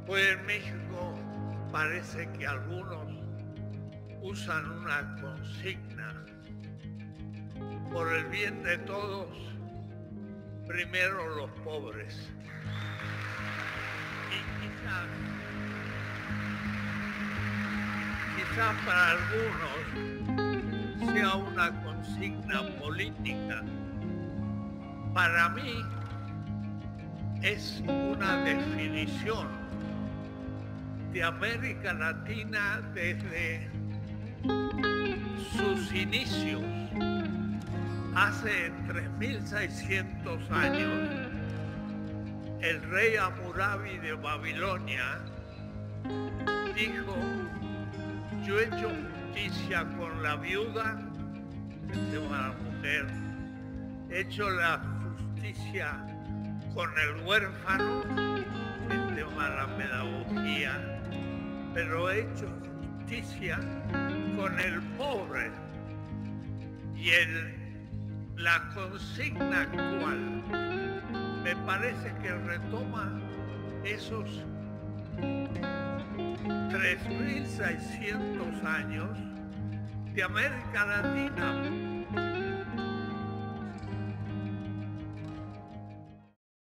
Pues en México parece que algunos usan una consigna: por el bien de todos, primero los pobres. Y quizás para algunos sea una consigna política. Para mí es una definición de América Latina desde sus inicios. Hace 3600 años, el rey Hammurabi de Babilonia dijo: yo he hecho justicia con la viuda, el tema de la mujer, he hecho la justicia con el huérfano, el tema de la pedagogía, pero he hecho justicia con el pobre. Y la consigna actual me parece que retoma esos 3600 años de América Latina.